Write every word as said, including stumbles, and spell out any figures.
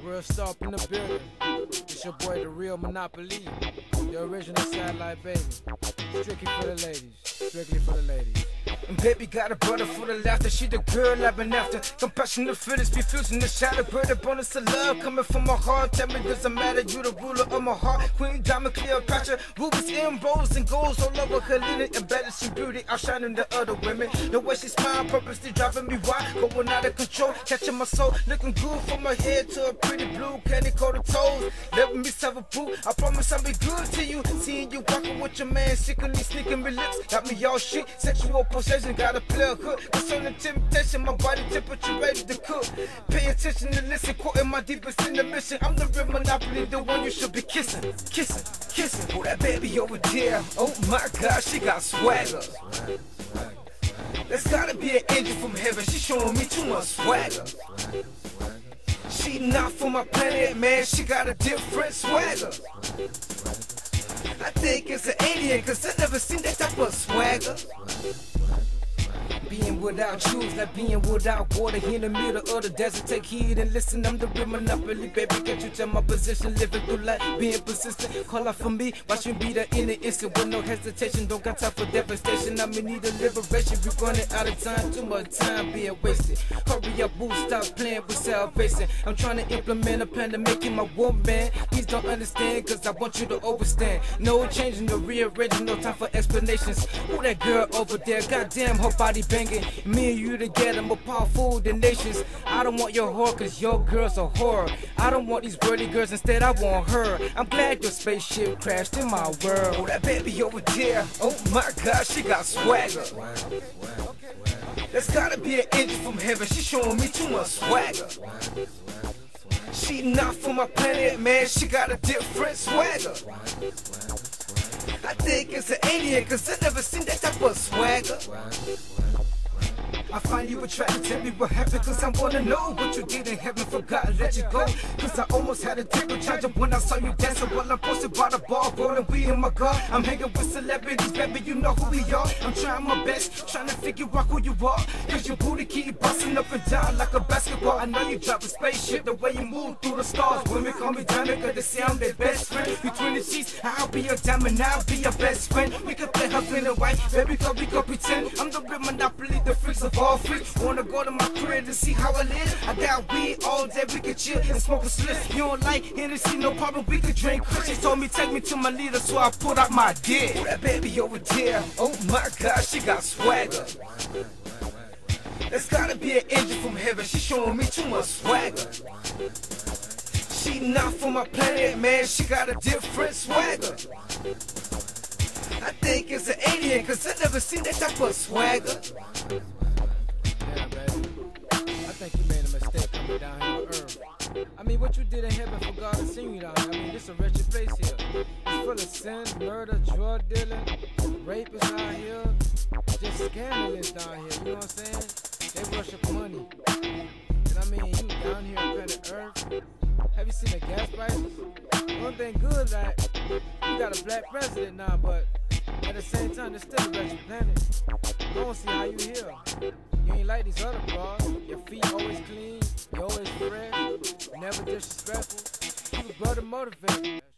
Real star up in the building. It's your boy, the real Monopoly. The original satellite baby. Strictly for the ladies. Strictly for the ladies. And baby got a brother for the laughter. She the girl I've been after. Compassionate feelings be fusing the shadow. Bird a bonus of love coming from my heart. Tell me doesn't matter, you the ruler of my heart. Queen Diamond Cleopatra, rubies and rose and golds all over her linen. Embellishing beauty, outshining the other women. The way she smile, purposely driving me wild. Going out of control, catching my soul. Looking good from my head to a pretty blue candy coated toes. Let me serve a boo, I promise I'll be good to you. Seeing you walking with your man, secretly sneaking me lips. Got me all shit, sexual possession, gotta play a hook. Concerning temptation, my body temperature ready to cook. Pay attention and listen, quoting my deepest in the mission. I'm the real Monopoly, the one you should be kissing, kissing, kissing. Oh, that baby over there, oh my God, she got swagger. That's gotta be an angel from heaven, she showing me too much swagger. She not from my planet, man, she got a different swagger. I think it's an alien, cause I never seen that type of swagger. Being without shoes, like being without water. Here in the middle of the desert, take heed and listen. I'm the real Monopoly, baby. Can't you tell my position? Living through life, being persistent. Call out for me, watch me be there in an instant with no hesitation. Don't got time for devastation. I'm in need of liberation. We running out of time, too much time being wasted. Hurry up, boo, stop playing with salvation. I'm trying to implement a plan to make you my woman. Please don't understand, cause I want you to overstand. No changing, no rearranging, no time for explanations. Who that girl over there? Goddamn, her body banging. Me and you together, more powerful than nations. I don't want your whore, cause your girl's a horror. I don't want these girly girls, instead I want her. I'm glad your spaceship crashed in my world. Oh, that baby over there, oh my God, she got swagger. That's gotta be an angel from heaven, she showing me too much swagger. She not from my planet, man, she got a different swagger. I think it's an alien, cause I never seen that type of swagger. I find you attractive, tell me what happened, cause I wanna know what you did in heaven, forgot to let you go. Cause I almost had a temper charger when I saw you dancing while I'm posted by the bar, rolling weed in my car. I'm hanging with celebrities, baby, you know who we are. I'm trying my best, trying to figure out who you are. Cause your booty keep busting up and down like a basketball. I know you drive a spaceship, the way you move through the stars. Women call me diamond, cause they say I'm their best friend. Between the sheets, I'll be your diamond, I'll be your best friend. We can play husband and wife, baby, cause we can pretend. I'm the real Monopoly, the freaks of all freaks. Wanna go to my crib to see how I live? I got weed all day, we can chill and smoke a slip. You don't like Hennessy, no problem, we could drink. She told me take me to my leader, so I pulled out my dick. Oh, that baby over there, oh my God, she got swagger. That's gotta be an angel from heaven, she showing me too much swagger. She not from my planet, man, she got a different swagger. I think it's an alien, cause I never seen that type of swagger. Yeah, baby. I think you made a mistake coming down here on Earth. I mean, what you did in heaven for God to send you down here. I mean, this a wretched place here. It's full of sin, murder, drug dealing, rapists out here. Just scandalous down here, you know what I'm saying? They worship money. And I mean, you down here on planet Earth. Have you seen the gas prices? One thing good, like, you got a black president now, but at the same time, there's still a wretched planet. I don't see how you here. You ain't like these other bras. Your feet always clean, you always fresh, never disrespectful. You was brother motivated.